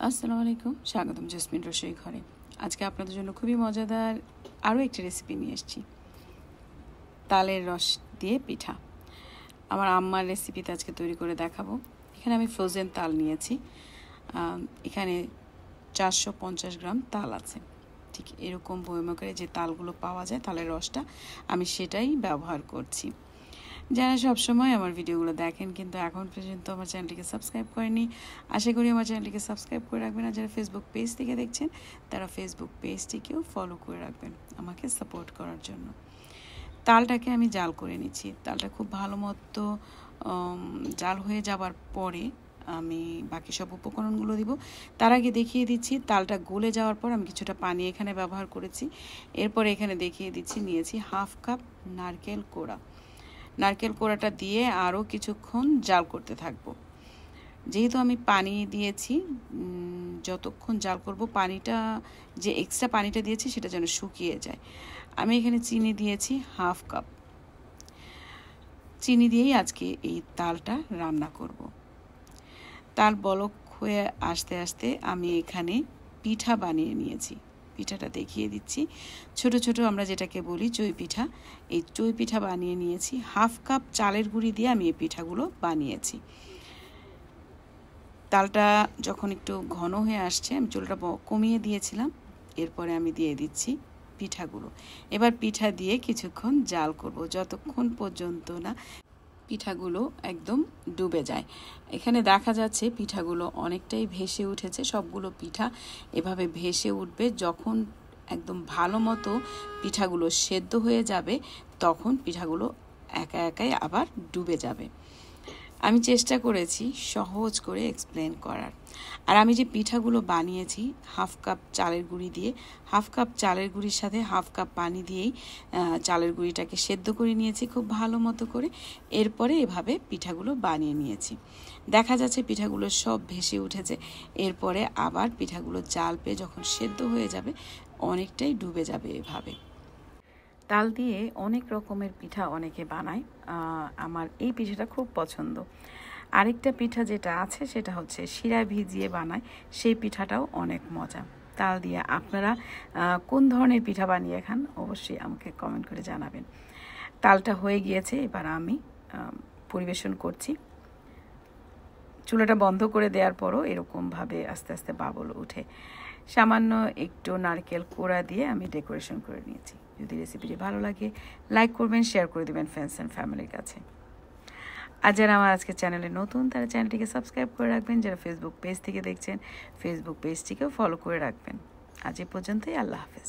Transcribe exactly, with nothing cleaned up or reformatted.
আসসালামু আলাইকুম, স্বাগতম জেসমিন রসোই ঘরে। আজকে আপনাদের জন্য খুবই মজাদার আরও একটি রেসিপি নিয়ে এসেছি, তালের রস দিয়ে পিঠা। আমার আম্মার রেসিপিতে আজকে তৈরি করে দেখাবো। এখানে আমি ফ্রোজেন তাল নিয়েছি। এখানে চারশো পঞ্চাশ গ্রাম তাল আছে। ঠিক এরকম বয়মকারে যে তালগুলো পাওয়া যায় তালের রসটা, আমি সেটাই ব্যবহার করছি। যারা সবসময় আমার ভিডিওগুলো দেখেন কিন্তু এখন পর্যন্ত আমার চ্যানেলটিকে সাবস্ক্রাইব করেনি, আশা করি আমার চ্যানেলটিকে সাবস্ক্রাইব করে রাখবেন। আর যারা ফেসবুক পেজ থেকে দেখছেন তারা ফেসবুক পেজটিকেও ফলো করে রাখবেন আমাকে সাপোর্ট করার জন্য। তালটাকে আমি জাল করে নিচ্ছি। তালটা খুব ভালো মতো জাল হয়ে যাবার পরে আমি বাকি সব উপকরণগুলো দিব। তার আগে দেখিয়ে দিচ্ছি তালটা গলে যাওয়ার পর আমি কিছুটা পানি এখানে ব্যবহার করেছি। এরপরে এখানে দেখিয়ে দিচ্ছি নিয়েছি হাফ কাপ নারকেল কোড়া। নারকেল কোড়াটা দিয়ে আরও কিছুক্ষণ জাল করতে থাকবো। যেহেতু আমি পানি দিয়েছি, যতক্ষণ জাল করব পানিটা যে এক্সট্রা পানিটা দিয়েছি সেটা যেন শুকিয়ে যায়। আমি এখানে চিনি দিয়েছি হাফ কাপ। চিনি দিয়েই আজকে এই তালটা রান্না করব। তাল বলক হয়ে আস্তে আস্তে আমি এখানে পিঠা বানিয়ে নিয়েছি। পিঠাটা দেখিয়ে দিচ্ছি। ছোট ছোট আমরা যেটাকে বলি চই পিঠা, এই চই পিঠা বানিয়ে নিয়েছি। হাফ কাপ চালের গুঁড়ি দিয়ে আমি এই পিঠাগুলো বানিয়েছি। তালটা যখন একটু ঘন হয়ে আসছে আমি চুলটা কমিয়ে দিয়েছিলাম। এরপরে আমি দিয়ে দিচ্ছি পিঠাগুলো। এবার পিঠা দিয়ে কিছুক্ষণ জাল করব, যতক্ষণ পর্যন্ত না পিঠাগুলো একদম ডুবে যায়। এখানে দেখা যাচ্ছে পিঠাগুলো অনেকটাই ভেসে উঠেছে। সবগুলো পিঠা এভাবে ভেসে উঠবে যখন একদম ভালো মতো পিঠাগুলো সেদ্ধ হয়ে যাবে, তখন পিঠাগুলো একা একাই আবার ডুবে যাবে। আমি চেষ্টা করেছি সহজ করে এক্সপ্লেন করার। আর আমি যে পিঠাগুলো বানিয়েছি হাফ কাপ চালের গুঁড়ি দিয়ে, হাফ কাপ চালের গুঁড়ির সাথে হাফ কাপ পানি দিয়েই চালের গুঁড়িটাকে সেদ্ধ করে নিয়েছি খুব ভালো মতো করে। এরপরে এভাবে পিঠাগুলো বানিয়ে নিয়েছি। দেখা যাচ্ছে পিঠাগুলো সব ভেসে উঠেছে। এরপরে আবার পিঠাগুলো জাল পেয়ে যখন সেদ্ধ হয়ে যাবে অনেকটাই ডুবে যাবে। এভাবে তাল দিয়ে অনেক রকমের পিঠা অনেকে বানায়। আমার এই পিঠাটা খুব পছন্দ। আরেকটা পিঠা যেটা আছে সেটা হচ্ছে শিরা ভিজিয়ে বানায়, সেই পিঠাটাও অনেক মজা। তাল দিয়ে আপনারা কোন ধরনের পিঠা বানিয়ে খান অবশ্যই আমাকে কমেন্ট করে জানাবেন। তালটা হয়ে গিয়েছে, এবার আমি পরিবেশন করছি। চুলাটা বন্ধ করে দেওয়ার পরও এরকমভাবে আস্তে আস্তে বাবল উঠে। সামান্য একটু নারকেল কোড়া দিয়ে আমি ডেকোরেশন করে নিয়েছি। যদি রেসিপিটি ভালো লাগে লাইক করবেন, শেয়ার করে দেবেন ফ্রেন্ডস অ্যান্ড ফ্যামিলির কাছে। আর যারা আমার আজকে চ্যানেলে নতুন তারা চ্যানেলটিকে সাবস্ক্রাইব করে রাখবেন। যারা ফেসবুক পেজ থেকে দেখছেন ফেসবুক পেজটিকেও ফলো করে রাখবেন। আজ এ পর্যন্তই, আল্লাহ হাফেজ।